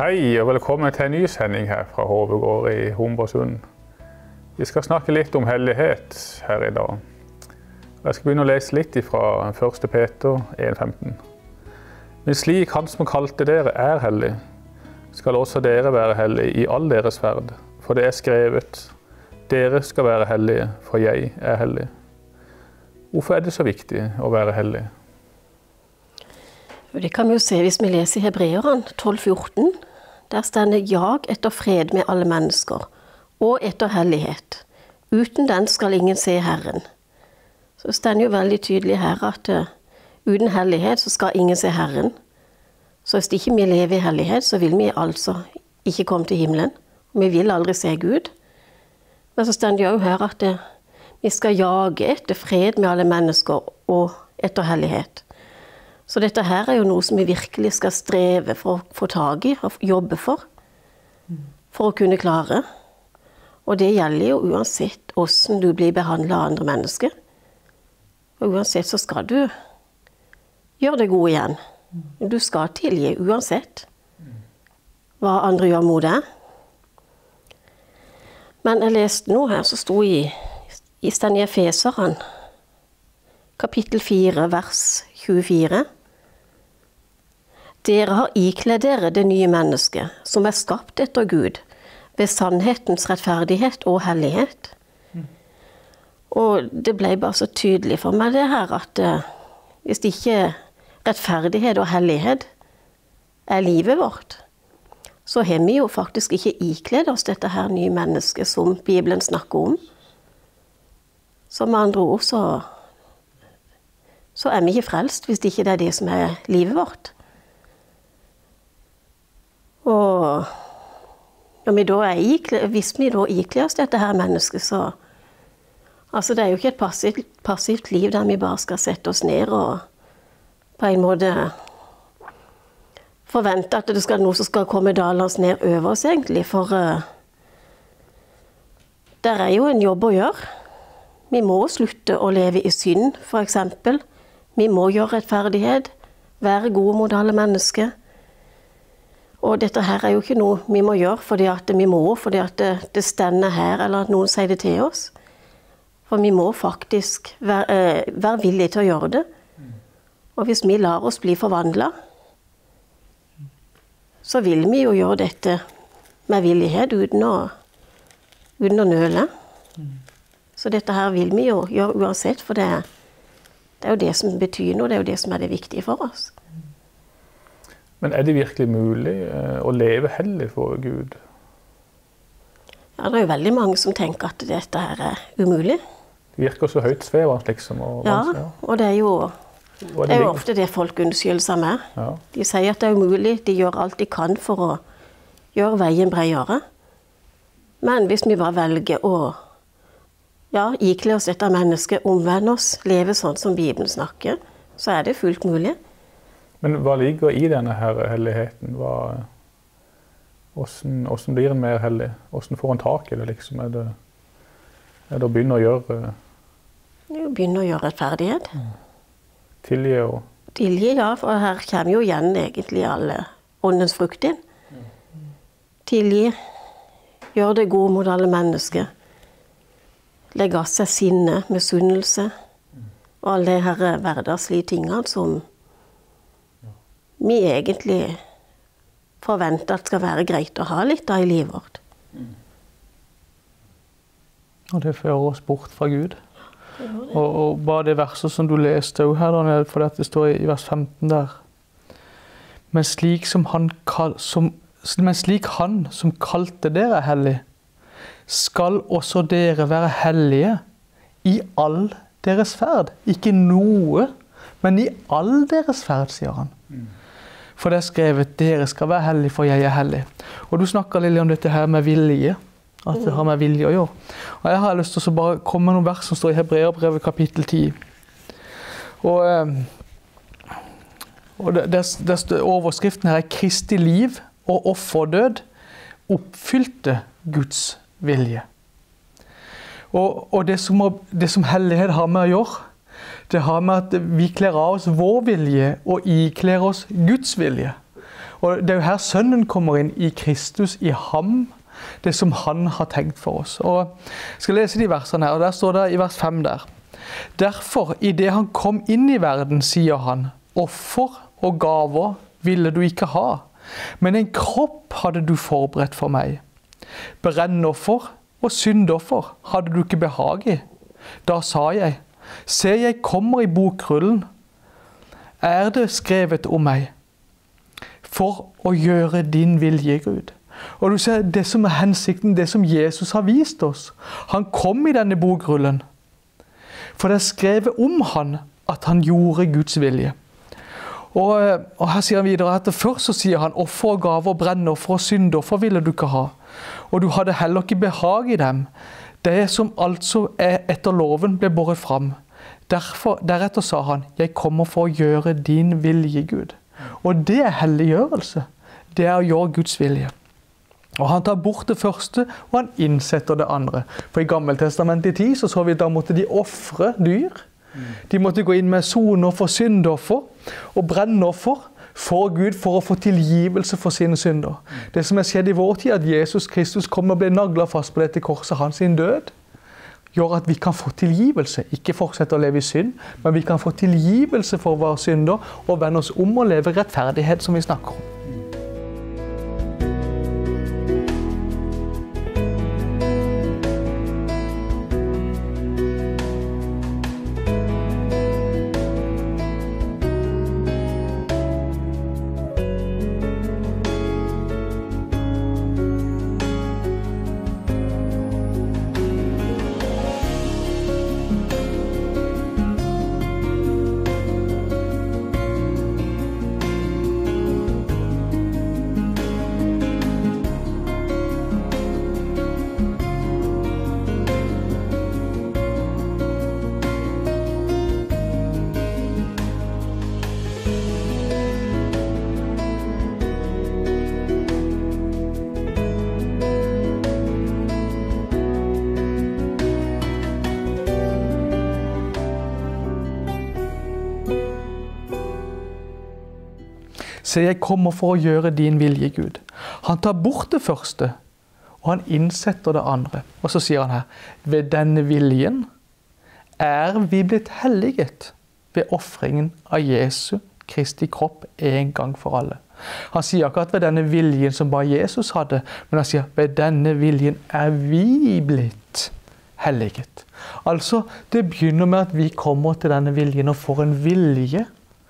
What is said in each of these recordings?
Hei og velkommen til en ny sending her fra Hovegård i Homborsund. Vi skal snakke litt om hellighet her i dag. Jeg skal begynne å lese litt fra 1. Peter 1,15. Men slik han som kalte dere er hellig, skal også dere være hellige i all deres ferd. For det er skrevet, dere skal være hellige, for jeg er hellig. Hvorfor er det så viktig å være hellig? Det kan vi jo se hvis vi leser i Hebreerne 12,14. Der står det jag etter fred med alle mennesker, og etter hellighet. Uten den skal ingen se Herren. Så det står jo veldig tydelig her at uten hellighet så skal ingen se Herren. Så hvis ikke vi lever i hellighet, så vil vi altså ikke komme til himmelen. Vi vil aldri se Gud. Men så står det jo her at vi skal jage etter fred med alle mennesker, og etter hellighet. Så dette her er jo noe som vi virkelig skal streve for å få tag i, og jobbe for å kunne klare. Og det gjelder jo uansett hvordan du blir behandlet av andre mennesker. Og uansett så skal du gjøre det gode igjen. Du skal tilgi uansett hva andre gjør mot deg. Men jeg leste noe her som sto i Efeserne, kapittel 4, vers 24. Dere har ikledd dere det nye mennesket, som er skapt etter Gud, ved sannhetens rettferdighet og hellighet. Og det ble bare så tydelig for meg det her, at hvis ikke rettferdighet og hellighet er livet vårt, så har vi jo faktisk ikke ikledd oss dette her nye mennesket som Bibelen snakker om. Så med andre ord så er vi ikke frelst hvis ikke det er det som er livet vårt. Og hvis vi da ikler oss dette her mennesket, så altså det er jo ikke et passivt liv der vi bare skal sette oss ned og på en måte forvente at det skal noe som skal komme dalens ned over oss egentlig, for der er jo en jobb å gjøre. Vi må slutte å leve i synd, for eksempel. Vi må gjøre rettferdighet, være gode mot alle mennesker. Og dette her er jo ikke noe vi må gjøre fordi at det stender her, eller at noen sier det til oss. For vi må faktisk være villige til å gjøre det. Og hvis vi lar oss bli forvandlet, så vil vi jo gjøre dette med villighet uten å nøle. Så dette her vil vi jo gjøre uansett, for det er jo det som betyr noe, det er jo det som er det viktige for oss. Men er det virkelig mulig å leve hellig for Gud? Ja, det er jo veldig mange som tenker at dette her er umulig. Det virker så høyt svevende, liksom. Og det er jo ofte det folk unnskylder seg med. Ja. De sier at det er umulig, de gjør alt de kan for å gjøre veien bredere. Men hvis vi bare velger å ikle oss dette mennesket, omvende oss, leve sånn som Bibelen snakker, så er det fullt mulig. Men hva ligger i denne her helligheten? Hvordan blir en mer hellig? Hvordan får en tak i det, liksom? Er det å begynne å gjøre... Begynne å gjøre rettferdighet. Tilgi og... Tilgi, ja, for her kommer jo igjen egentlig alle åndens frukt inn. Tilgi, gjør det gode mot alle mennesker. Legg av seg sinne, misunnelse, og alle de her hverdagslige tingene som vi egentlig forventer at skal være greit å ha litt av i livet vårt. Og det fører oss bort fra Gud. Og bare det verset som du leste her, Daniel, for det står i vers 15 der. Men slik han som kalte dere er hellig, skal også dere være hellige i all deres ferd. Ikke noe, men i all deres ferd, sier han. For det er skrevet, dere skal være hellige, for jeg er hellig. Og du snakker litt om dette her med vilje, at det har med vilje å gjøre. Og jeg har lyst til å bare komme med noen vers som står i Hebreerbrevet kapittel 10. Og overskriften her er Kristi liv og offerdød oppfylte Guds vilje. Og det som hellighet har med å gjøre, det har med at vi kler av oss vår vilje og ikler oss Guds vilje. Og det er jo her sønnen kommer inn i Kristus, i ham, det som han har tenkt for oss. Og jeg skal lese de versene her, og der står det i vers 5 der. Derfor, i det han kom inn i verden, sier han, offer og gaver ville du ikke ha, men en kropp hadde du forberedt for meg. Brennoffer og syndoffer hadde du ikke behag i. Da sa jeg, se jeg kommer i bokrullen, er det skrevet om meg, for å gjøre din vilje, Gud. Og du ser, det som er hensikten, det som Jesus har vist oss, han kom i denne bokrullen, for det er skrevet om han at han gjorde Guds vilje. Og her sier han videre at først så sier han offer og gaver, brennoffer og syndoffer ville du ikke ha. Og du hadde heller ikke behag i dem. Det som altså er etter loven ble båret fram. Deretter sa han, jeg kommer for å gjøre din vilje, Gud. Og det er helliggjørelse. Det er å gjøre Guds vilje. Og han tar bort det første, og han innsetter det andre. For i Gammeltestamentet i tid så vi da måtte de offre dyr. De måtte gå inn med sonoffer, syndoffer og brennoffer for Gud, for å få tilgivelse for sine synder. Det som er skjedd i vår tid, at Jesus Kristus kom og ble naglet fast på dette korset, hans sin død, gjør at vi kan få tilgivelse. Ikke fortsette å leve i synd, men vi kan få tilgivelse for våre synder og vende oss om og leve rettferdighet som vi snakker om. Se, jeg kommer for å gjøre din vilje, Gud. Han tar bort det første, og han innsetter det andre. Og så sier han her, ved denne viljen er vi blitt helliget ved offringen av Jesu Kristi kropp en gang for alle. Han sier ikke at ved denne viljen som bare Jesus hadde, men han sier ved denne viljen er vi blitt helliget. Altså, det begynner med at vi kommer til denne viljen og får en vilje.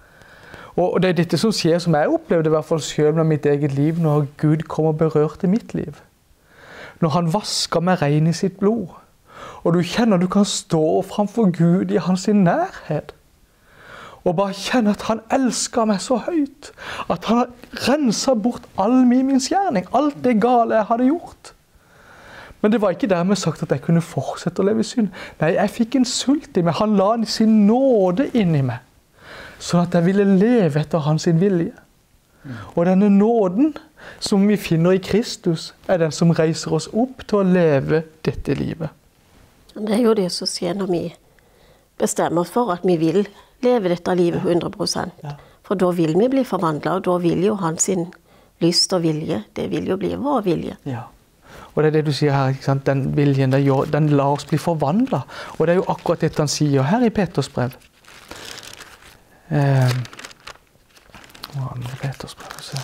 Og det er dette som skjer, som jeg opplevde i hvert fall selv med mitt eget liv, når Gud kom og berørte mitt liv. Når han vasket meg ren i sitt blod. Og du kjenner du kan stå framfor Gud i hans nærhet. Og bare kjenne at han elsker meg så høyt. At han har renset bort all min misgjerning, alt det gale jeg hadde gjort. Men det var ikke dermed sagt at jeg kunne fortsette å leve i synd. Nei, jeg fikk en sult i meg. Han la sin nåde inn i meg. Sånn at jeg ville leve etter hans vilje. Og denne nåden som vi finner i Kristus, er den som reiser oss opp til å leve dette livet. Det er jo det som skjer når vi bestemmer oss for at vi vil leve dette livet 100%. For da vil vi bli forvandlet, og da vil jo hans lyst og vilje, det vil jo bli vår vilje. Ja. Og det er det du sier her, ikke sant? Den viljen, den lar oss bli forvandlet. Og det er jo akkurat det han sier her i Peters brev. Peters brev, se.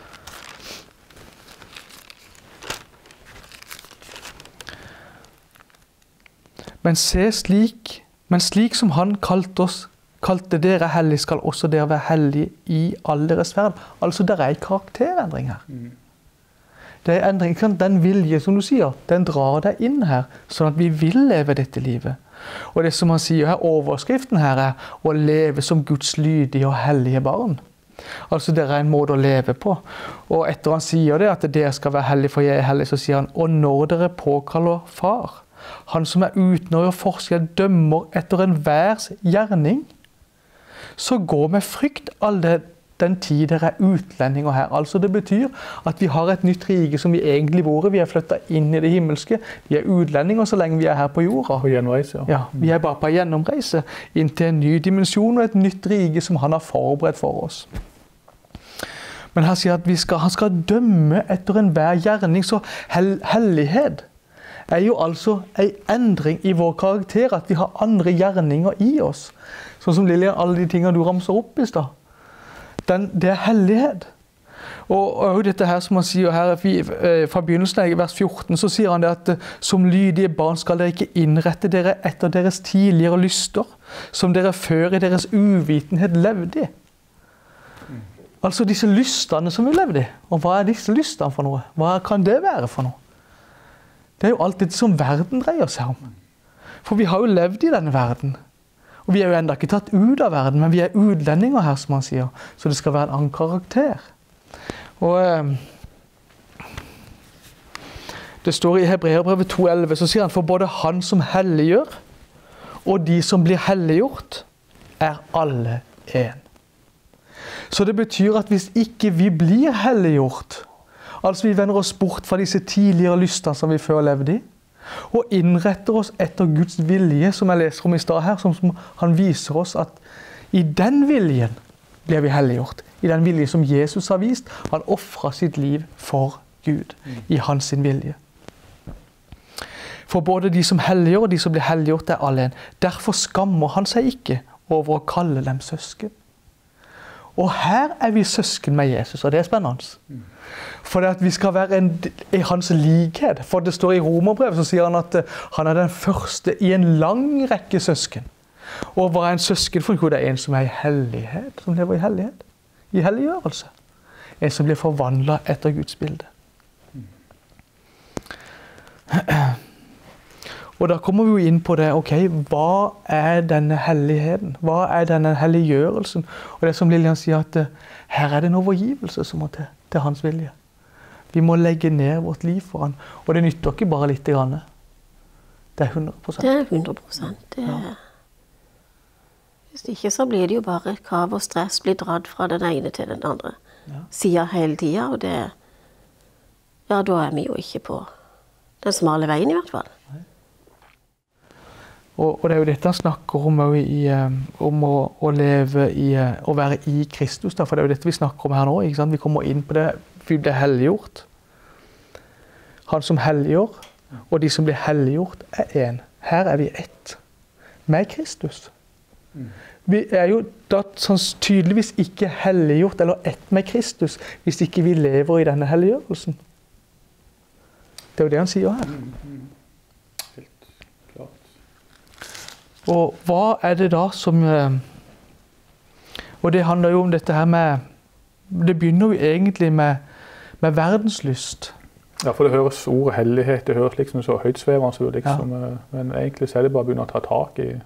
Men slik som han kalte dere hellige, skal også dere være hellige i all deres ferd. Altså, det er en karakterendring her. Det er endring, den vilje, som du sier, den drar deg inn her, sånn at vi vil leve dette livet. Og det som han sier her, overskriften her er å leve som Guds lydige og hellige barn. Altså det er en måte å leve på. Og etter han sier det, at dere skal være hellige for jeg er hellig, så sier han, og når dere påkaller far, han som er uten å gjøre forskjell, dømmer etter enhvers gjerning, så gå med frykt all den tid dere er utlendinger her. Altså det betyr at vi har et nytt rike som vi egentlig bor i. Vi er flyttet inn i det himmelske. Vi er utlendinger så lenge vi er her på jorda. På gjennomreise. Ja, vi er bare på gjennomreise inn til en ny dimensjon og et nytt rike som han har forberedt for oss. Men her sier at han skal dømme etter enhver gjerning, så hellighet er jo altså en endring i vår karakter, at vi har andre gjerninger i oss. Sånn som Lillian, alle de tingene du ramser opp i sted. Det er hellighet. Og dette her som han sier her, fra begynnelsen av vers 14, så sier han det at som lydige barn skal dere ikke innrette dere etter deres tidligere lyster, som dere før i deres uvitenhet levde i. Altså disse lystene som vi levde i. Og hva er disse lystene for noe? Hva kan det være for noe? Det er jo alt dette som verden dreier seg om. For vi har jo levd i denne verden. Og vi er jo enda ikke tatt ut av verden, men vi er utlendinger her, som han sier. Så det skal være en annen karakter. Og det står i Hebreerbrevet 2,11, så sier han, for både han som helliggjør, og de som blir helliggjort, er alle en. Så det betyr at hvis ikke vi blir helliggjort, altså vi vender oss bort fra disse tidligere lystene som vi før levde i, og innretter oss etter Guds vilje, som jeg leser om i sted her, som han viser oss at i den viljen blir vi helliggjort. I den vilje som Jesus har vist, han offret sitt liv for Gud, i hans vilje. For både de som helliggjør og de som blir helliggjort er alle en. Derfor skammer han seg ikke over å kalle dem søsken. Og her er vi søsken med Jesus, og det er spennende. For det at vi skal være i hans likhet. For det står i Romerbrevet, så sier han at han er den første i en lang rekke søsken. Og hva er en søsken for Gud? Det er en som er i hellighet, som lever i hellighet. I helliggjørelse. En som blir forvandlet etter Guds bilde. Og da kommer vi jo inn på det, ok, hva er denne helligheten? Hva er denne helliggjørelsen? Og det som Lillian sier, at her er det en overgivelse som må til hans vilje. Vi må legge ned vårt liv for han. Og det nytter ikke bare litt grann. Det er 100%. Det er 100%. Ja. Hvis ikke så blir det jo bare kav og stress, blir dratt fra den ene til den andre. Sier hele tiden, og det, ja, da er vi jo ikke på den smale veien i hvert fall. Og det er jo dette han snakker om, om å leve i, å være i Kristus, da, for det er jo dette vi snakker om her nå, ikke sant? Vi kommer inn på det, vi blir helliggjort. Han som helliggjør, og de som blir helliggjort er en. Her er vi ett, med Kristus. Vi er jo da sånn tydeligvis ikke helliggjort, eller ett med Kristus, hvis ikke vi lever i denne helliggjørelsen. Det er jo det han sier her. Og hva er det da som... Og det handler jo om dette her med... Det begynner jo egentlig med verdenslyst. Ja, for det høres ordet hellighet, det høres liksom så høytsvevende, liksom, men egentlig så er det bare å begynne å ta tak i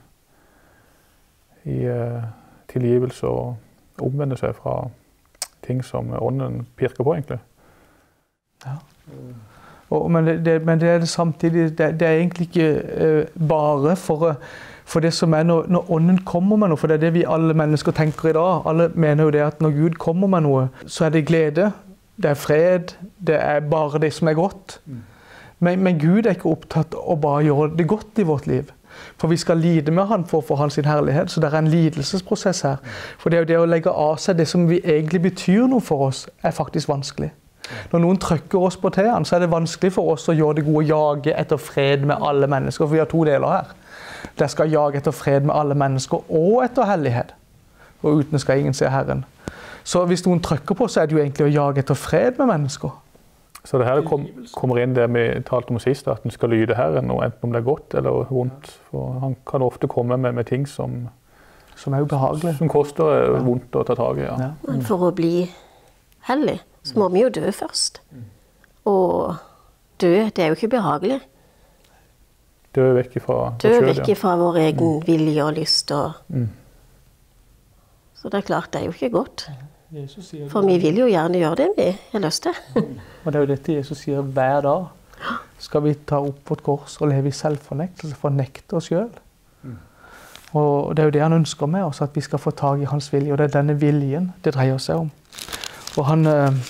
tilgivelse og omvende seg fra ting som ånden pirker på, egentlig. Ja. Men det er det samtidig, det er egentlig ikke bare for det som er når ånden kommer med noe, for det er det vi alle mennesker tenker i dag. Alle mener jo det at når Gud kommer med noe, så er det glede, det er fred, det er bare det som er godt. Men Gud er ikke opptatt av å bare gjøre det godt i vårt liv. For vi skal lide med han for å få hans herlighet, så det er en lidelsesprosess her. For det er jo det å legge av seg det som vi egentlig betyr noe for oss, er faktisk vanskelig. Når noen trykker oss på tæren, så er det vanskelig for oss å gjøre det gode, jage etter fred med alle mennesker, for vi har to deler her. Der skal jage etter fred med alle mennesker og etter hellighet. Og uten skal ingen se Herren. Så hvis noen trykker på, så er det jo egentlig å jage etter fred med mennesker. Så det her kommer inn det vi talte om sist, at den skal lyde Herren, og enten om det er godt eller vondt. For han kan ofte komme med ting som er ubehagelige. Som koster vondt å ta tag i. Ja. Men for å bli hellig, så må vi jo dø først. Og dø, det er jo ikke behagelig. Dø vekk fra dø vekk fra vår egen vilje og lyst. Så det er klart, det er jo ikke godt. For vi vil jo gjerne gjøre det vi har lyst til. Og det er jo dette Jesus sier hver dag. Skal vi ta opp vårt kors og leve i selvfornektelse, fornekte oss selv. Og det er jo det han ønsker med oss, at vi skal få tag i hans vilje. Og det er denne viljen det dreier seg om. Og han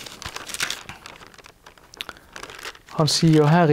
sier her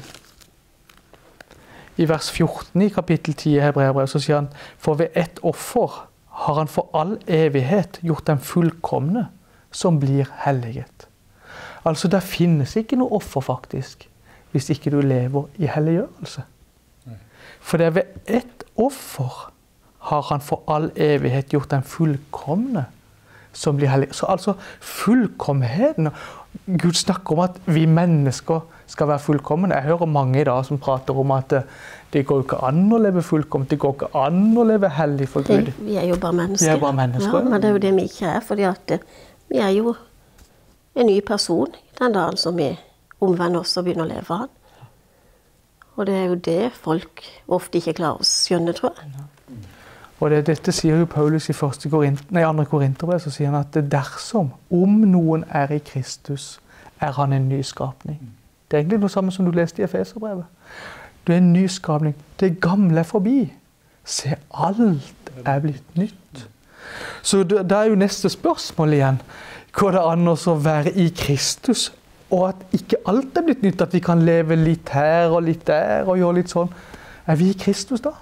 i vers 14 i kapittel 10 i Hebreerbrevet, så sier han, for ved ett offer har han for all evighet gjort dem fullkomne som blir helliget. Altså, det finnes ikke noe offer faktisk, hvis ikke du lever i helliggjørelse. For det er ved ett offer har han for all evighet gjort den fullkomne som blir hellig. Så altså fullkommenheten. Gud snakker om at vi mennesker skal være fullkomne. Jeg hører mange i dag som prater om at det går ikke an å leve fullkomment. Det går ikke an å leve hellig for Gud. Vi er jo bare mennesker. Vi er bare mennesker. Ja, men det er jo det vi ikke er, fordi at vi er jo en ny person den dagen som vi omvender oss og begynner å leve han. Og det er jo det folk ofte ikke klarer å skjønne, tror jeg. Og dette sier jo Paulus i 2. Korinterbrev, så sier han at dersom, om noen er i Kristus, er han en ny skapning. Det er egentlig noe samme som du leste i Efeserbrevet. Du er en ny skapning. Det gamle er forbi. Se, alt er blitt nytt. Så da er jo neste spørsmål igjen. Går det an å være i Kristus, og at ikke alt er blitt nytt, at vi kan leve litt her og litt der og gjøre litt sånn. Er vi i Kristus da?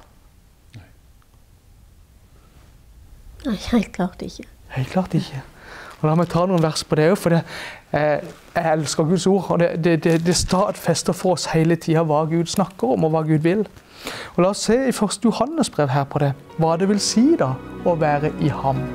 Nei, helt klart ikke. Helt klart ikke. Og la meg ta noen vers på det også, for jeg elsker Guds ord, og det stadfester for oss hele tiden hva Gud snakker om og hva Gud vil. Og la oss se i 1. Johannes brev her på det, hva det vil si da å være i ham.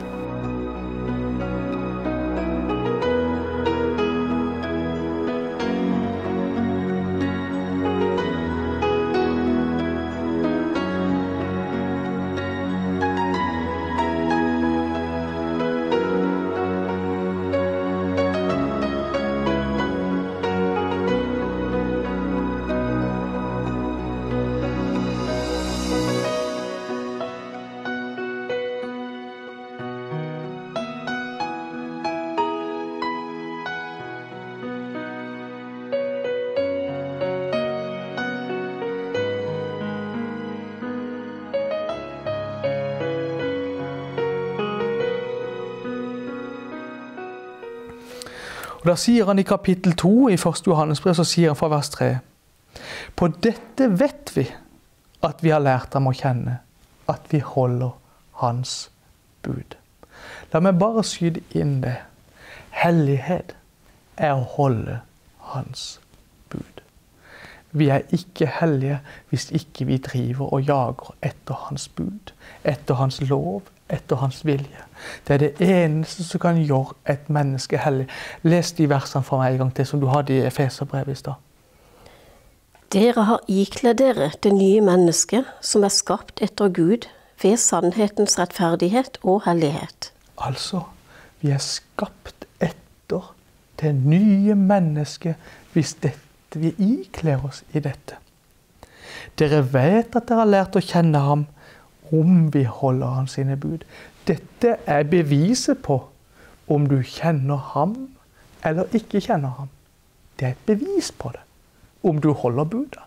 Og da sier han i kapittel 2 i 1. Johannes brev, så sier han fra vers 3. På dette vet vi at vi har lært ham å kjenne, at vi holder hans bud. La meg bare skyde inn det. Hellighet er å holde hans bud. Vi er ikke hellige hvis ikke vi driver og jager etter hans bud, etter hans lov, etter hans vilje. Det er det eneste som kan gjøre et menneske hellig. Les de versene for meg en gang til, som du hadde i Efeserbrevet i stad. Dere har ikledd dere det nye mennesket som er skapt etter Gud ved sannhetens rettferdighet og hellighet. Altså, vi er skapt etter det nye mennesket hvis vi ikler oss i dette. Dere vet at dere har lært å kjenne ham om vi holder hans sine bud. Dette er beviset på om du kjenner ham eller ikke kjenner ham. Det er et bevis på det, om du holder budet.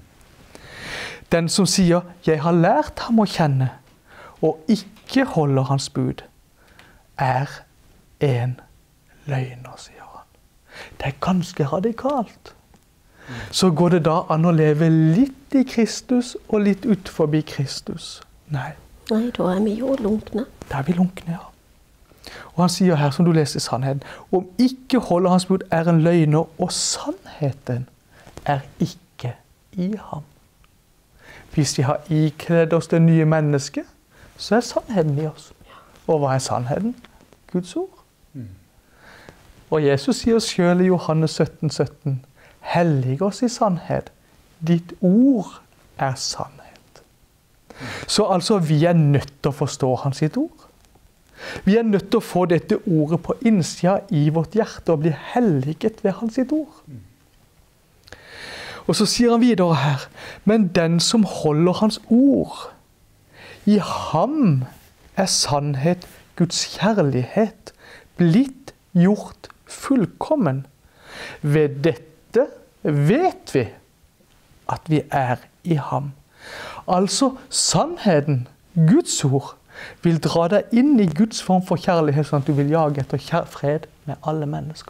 Den som sier, jeg har lært ham å kjenne, og ikke holder hans bud, er en løgner, sier han. Det er ganske radikalt. Så går det da an å leve litt i Kristus og litt ut forbi Kristus. Nei. Nei, da er vi jo lunkne. Da er vi lunkne, ja. Og han sier her, som du leser i sannheten, om ikke holder hans bud er en løgner, og sannheten er ikke i ham. Hvis vi har ikledd oss det nye mennesket, så er sannheten i oss. Og hva er sannheten? Guds ord. Og Jesus sier selv i Johannes 17:17, hellig oss i sannhet, ditt ord er sannhet. Så altså, vi er nødt til å forstå hans sitt ord. Vi er nødt til å få dette ordet på innsida i vårt hjerte og bli helliget ved hans sitt ord. Og så sier han videre her, men den som holder hans ord, i ham er sannhet, Guds kjærlighet, blitt gjort fullkommen. Ved dette vet vi at vi er i ham. Altså, sannheten, Guds ord, vil dra deg inn i Guds form for kjærlighet, sånn at du vil jage etter fred med alle mennesker.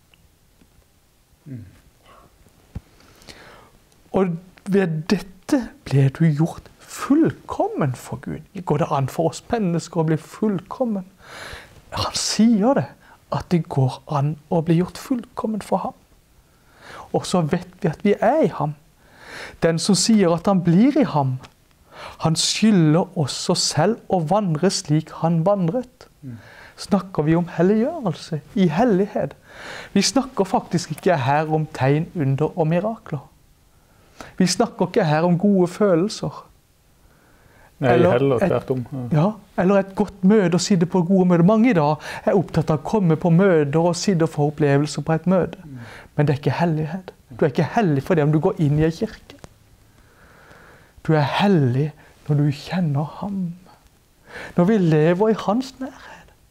Og ved dette ble du gjort fullkommen for Gud. Går det an for oss mennesker å bli fullkommen? Han sier det, at det går an å bli gjort fullkommen for ham. Og så vet vi at vi er i ham. Den som sier at han blir i ham, han skylder også selv å vandre slik han vandret. Snakker vi om helliggjørelse, i hellighet. Vi snakker faktisk ikke her om tegn, under og mirakler. Vi snakker ikke her om gode følelser. Nei, heller tvert om. Ja, eller et godt møte, å sitte på gode møter. Mange i dag er opptatt av å komme på møter og sitte og få opplevelser på et møte. Men det er ikke hellighet. Du er ikke hellig for det om du går inn i en kirke. Du er hellig når du kjenner ham. Når vi lever i hans nærhet.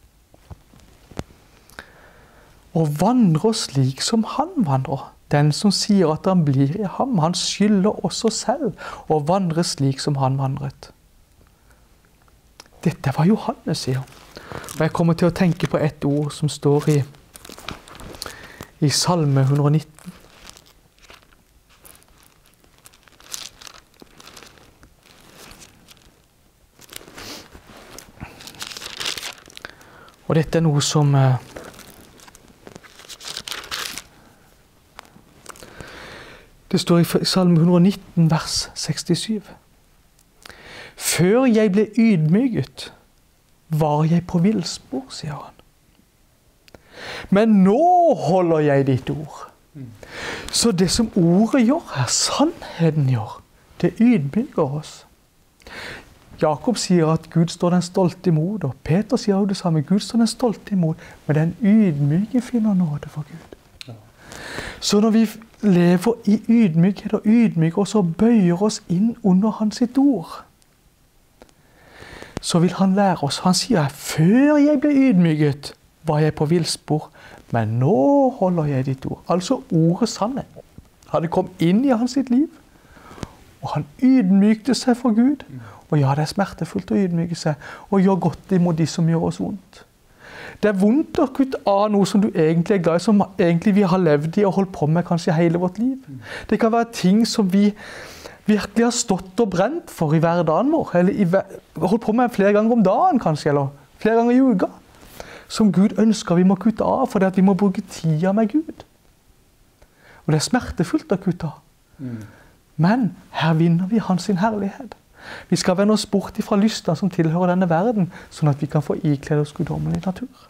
Og vandrer slik som han vandrer. Den som sier at han blir i ham, han skylder også selv å vandre slik som han vandret. Dette var Johannes, sier. Og jeg kommer til å tenke på et ord som står i Salme 119. Og dette er noe som det står i Salme 119, vers 67. Før jeg ble ydmyket, var jeg på villspor, sier han. Men nå holder jeg ditt ord. Så det som ordet gjør her, sannheten gjør, det ydmyker oss. Jakob sier at Gud står den stolte imot, og Peter sier jo det samme. Gud står den stolte imot, men den ydmyke finner nåde for Gud. Så når vi lever i ydmykhet og ydmyker oss og bøyer oss inn under hans sitt ord, så vil han lære oss. Han sier, før jeg ble ydmyket, var jeg på villspor, men nå holder jeg ditt ord. Altså ordet sannhet. Han kom inn i hans sitt liv, og han ydmykte seg for Gud. Og ja, det er smertefullt å ydmyke seg, og gjøre godt imot de som gjør oss vondt. Det er vondt å kutte av noe som du egentlig er glad i, som egentlig vi har levd i og holdt på med kanskje hele vårt liv. Det kan være ting som vi virkelig har stått og brent for i hverdagen vår, eller holdt på med flere ganger om dagen kanskje, eller flere ganger i uka, som Gud ønsker vi må kutte av, fordi at vi må bruke tida med Gud. Og det er smertefullt å kutte av. Men her vinner vi hans sin herlighet. Vi skal vende oss bort fra lystene som tilhører denne verden, sånn at vi kan få iklede oss guddommelig natur.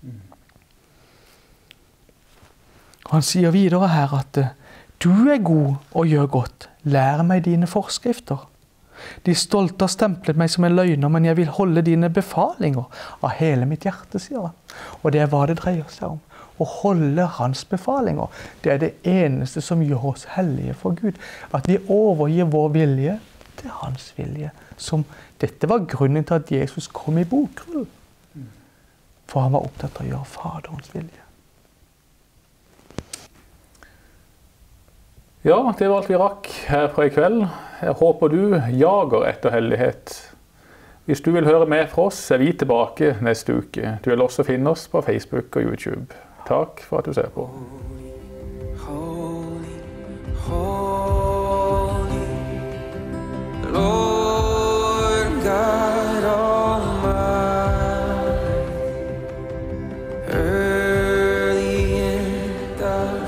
Og han sier videre her at du er god og gjør godt. Lær meg dine forskrifter. De stolte har stemplet meg som en løgner, men jeg vil holde dine befalinger av hele mitt hjerte, sier han. Og det er hva det dreier seg om. Å holde hans befalinger. Det er det eneste som gjør oss hellige for Gud. At vi overgir vår vilje til hans vilje. Dette var grunnen til at Jesus kom i bokrull. For han var opptatt av å gjøre Faderens vilje. Ja, det var alt vi rakk her fra i kveld. Jeg håper du jager etter hellighet. Hvis du vil høre mer fra oss, er vi tilbake neste uke. Du vil også finne oss på Facebook og YouTube. Takk for at du ser på. Lord God Almighty, early in the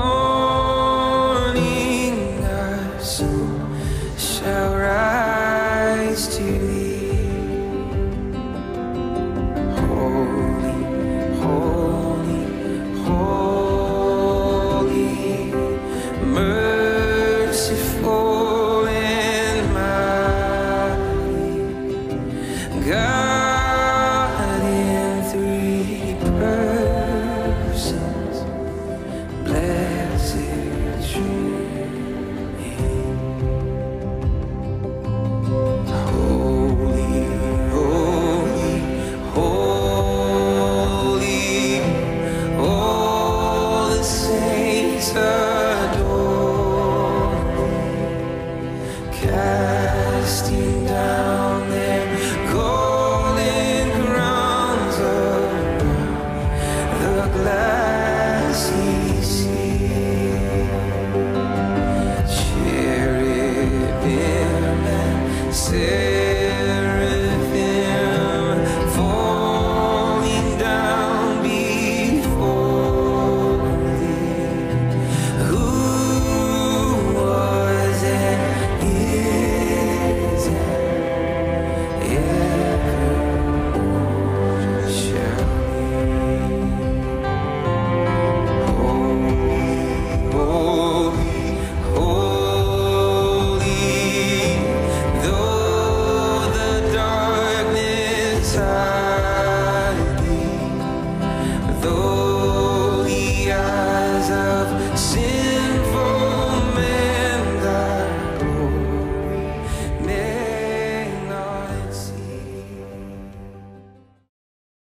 morning our soul shall rise to thee. Holy, holy, holy, merciful and mighty God.